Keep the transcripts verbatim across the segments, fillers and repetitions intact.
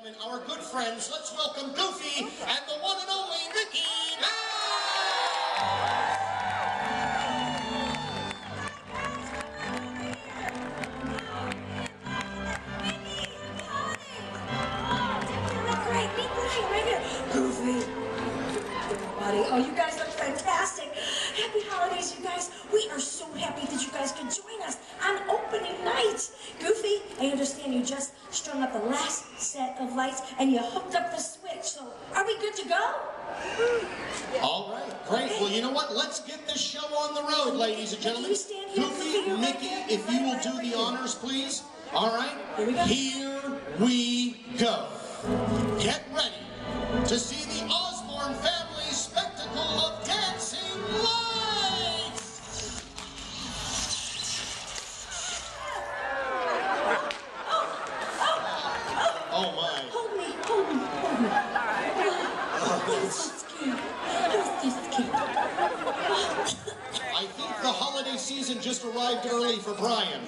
gentlemen, our good friends, let's welcome Goofy and the one and only Mickey Mouse! Great, be quiet right here. Goofy. Everybody. Oh, you guys look fantastic. Happy holidays, you guys. We are so happy that you guys could join us on opening night. Goofy, I understand you just strung up the last set of lights and you hooked up the switch. So, are we good to go? All right, great. Well, you know what? Let's get this show on the road, ladies and gentlemen. Goofy, Mickey, if you will do the honors, please. All right? Here we go. Here we go. Get ready to see the Osborne family spectacle of dancing lights! Oh my. Hold me, hold me, hold me. I was so scared. I was just scared. I think the holiday season just arrived early for Brian.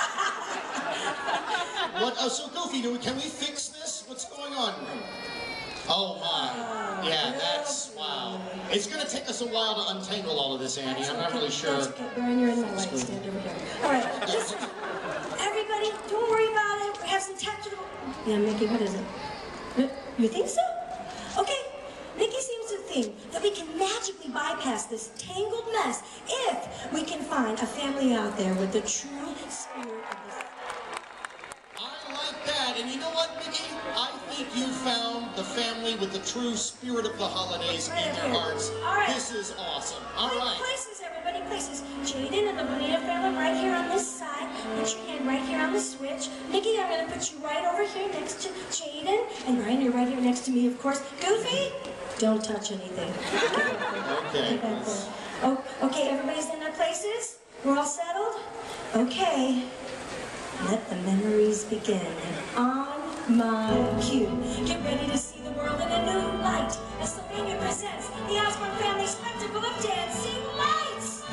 What? Uh, so Goofy, do we, can we fix this? What's going on? Oh my. Yeah, that's, wow. It's going to take us a while to untangle all of this, Andy. I'm not really sure. That's okay, Brian, you're in my light stand over here. All right, listen. Everybody, don't worry about it. We have some technical... Yeah, Mickey, what is it? You think so? Okay. Mickey seems to think that we can magically bypass this tangled mess if we can find a family out there with the true spirit of this. I like that. And you know what, Mickey? I think you found the family with the true spirit of the holidays Right in their here. hearts. All right. This is awesome. All Right, right. Places, everybody, places. Jaden and the Bonita family right here on this side. Put your hand right here on the switch. Mickey, I'm going to put you right over here next to Jaden. And Ryan, you're right here next to me, of course. Goofy, don't touch anything. Okay. Oh, okay, everybody's in their places? We're all settled? Okay. Let the memories begin. And on my cue, get ready to see the world in a new light. As Sylvania presents the Osborne family spectacle of dancing lights.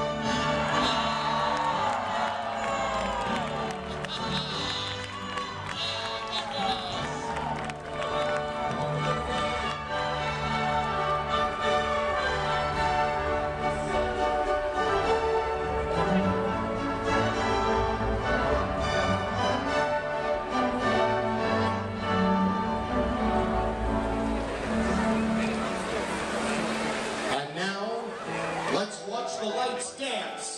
And now, let's watch the lights dance.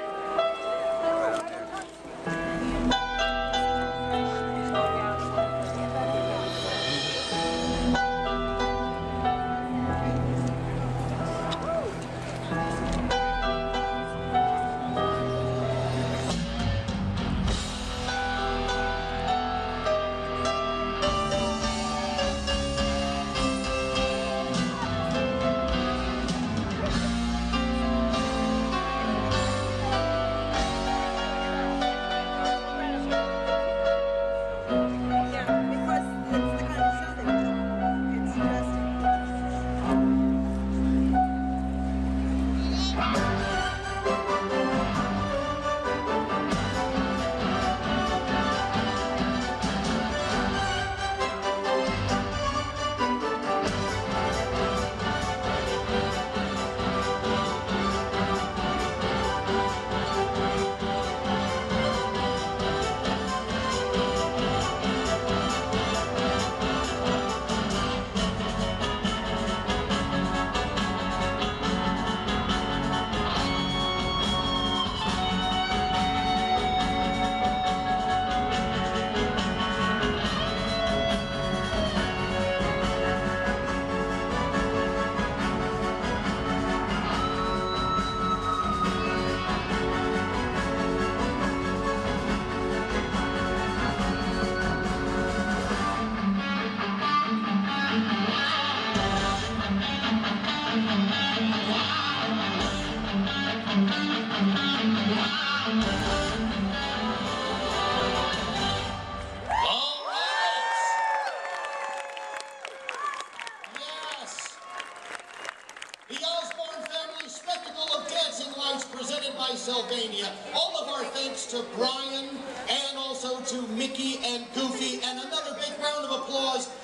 Sylvania. All of our thanks to Brian and also to Mickey and Goofy, and another big round of applause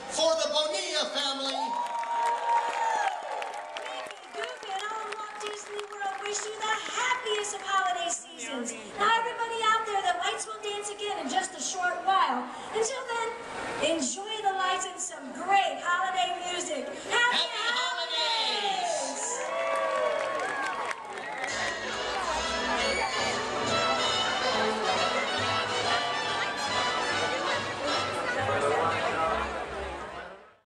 wish you the happiest of holiday seasons. Now, everybody out there, the lights will dance again in just a short while. Until then, enjoy the lights and some great